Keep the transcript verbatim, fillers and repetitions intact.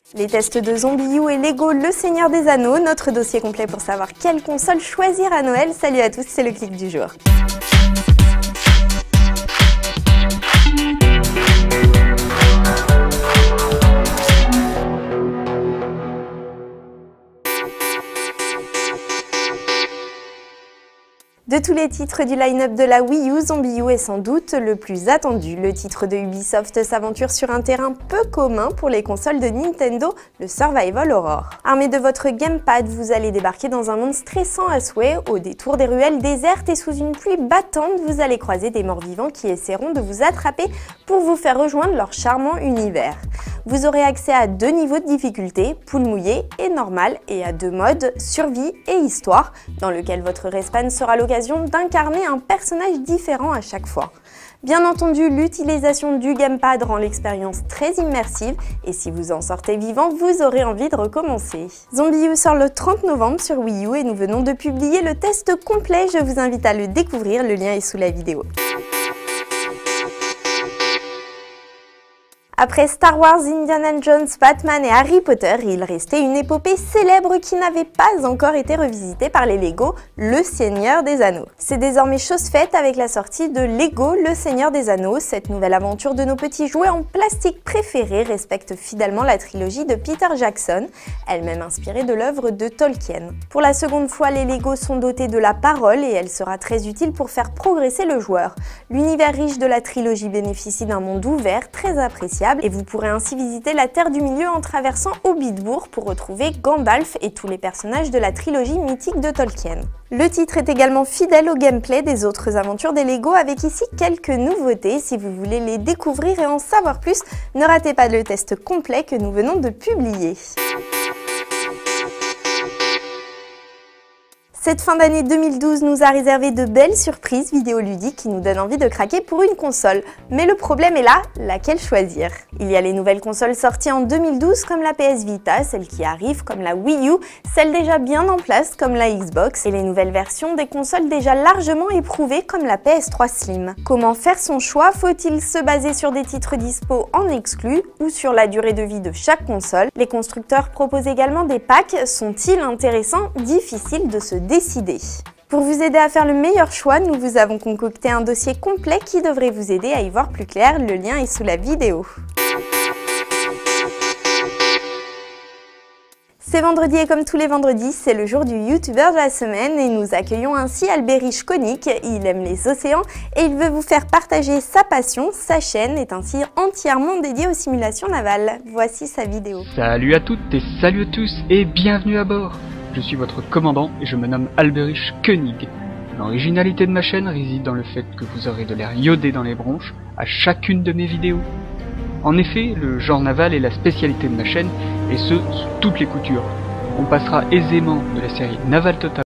Les tests de ZombiU et Lego Le Seigneur des Anneaux, notre dossier complet pour savoir quelle console choisir à Noël. Salut à tous, c'est le clic du jour. De tous les titres du line-up de la Wii U, ZombiU est sans doute le plus attendu. Le titre de Ubisoft s'aventure sur un terrain peu commun pour les consoles de Nintendo, le Survival Horror. Armé de votre gamepad, vous allez débarquer dans un monde stressant à souhait, au détour des ruelles désertes et sous une pluie battante, vous allez croiser des morts-vivants qui essaieront de vous attraper pour vous faire rejoindre leur charmant univers. Vous aurez accès à deux niveaux de difficulté, poule mouillée et normal, et à deux modes, survie et histoire, dans lequel votre respawn sera l'occasion d'incarner un personnage différent à chaque fois. Bien entendu, l'utilisation du gamepad rend l'expérience très immersive et si vous en sortez vivant, vous aurez envie de recommencer. ZombiU sort le trente novembre sur Wii U et nous venons de publier le test complet, je vous invite à le découvrir, le lien est sous la vidéo. Après Star Wars, Indiana Jones, Batman et Harry Potter, il restait une épopée célèbre qui n'avait pas encore été revisitée par les Lego, Le Seigneur des Anneaux. C'est désormais chose faite avec la sortie de Lego Le Seigneur des Anneaux. Cette nouvelle aventure de nos petits jouets en plastique préférés respecte fidèlement la trilogie de Peter Jackson, elle-même inspirée de l'œuvre de Tolkien. Pour la seconde fois, les Lego sont dotés de la parole et elle sera très utile pour faire progresser le joueur. L'univers riche de la trilogie bénéficie d'un monde ouvert, très appréciable, et vous pourrez ainsi visiter la Terre du Milieu en traversant Hobbitbourg pour retrouver Gandalf et tous les personnages de la trilogie mythique de Tolkien. Le titre est également fidèle au gameplay des autres aventures des Lego avec ici quelques nouveautés. Si vous voulez les découvrir et en savoir plus, ne ratez pas le test complet que nous venons de publier. Cette fin d'année deux mille douze nous a réservé de belles surprises vidéoludiques qui nous donnent envie de craquer pour une console. Mais le problème est là, laquelle choisir? Il y a les nouvelles consoles sorties en deux mille douze comme la P S Vita, celles qui arrivent comme la Wii U, celles déjà bien en place comme la Xbox et les nouvelles versions des consoles déjà largement éprouvées comme la P S trois Slim. Comment faire son choix? Faut-il se baser sur des titres dispo en exclus ou sur la durée de vie de chaque console? Les constructeurs proposent également des packs, sont-ils intéressants? Difficile de se décider. Pour vous aider à faire le meilleur choix, nous vous avons concocté un dossier complet qui devrait vous aider à y voir plus clair, le lien est sous la vidéo. C'est vendredi et comme tous les vendredis, c'est le jour du youtubeur de la semaine et nous accueillons ainsi Alberish Konik. Il aime les océans et il veut vous faire partager sa passion. Sa chaîne est ainsi entièrement dédiée aux simulations navales. Voici sa vidéo. Salut à toutes et salut à tous et bienvenue à bord. Je suis votre commandant et je me nomme Alberish Konig. L'originalité de ma chaîne réside dans le fait que vous aurez de l'air iodé dans les bronches à chacune de mes vidéos. En effet, le genre naval est la spécialité de ma chaîne et ce, sous toutes les coutures. On passera aisément de la série Naval Total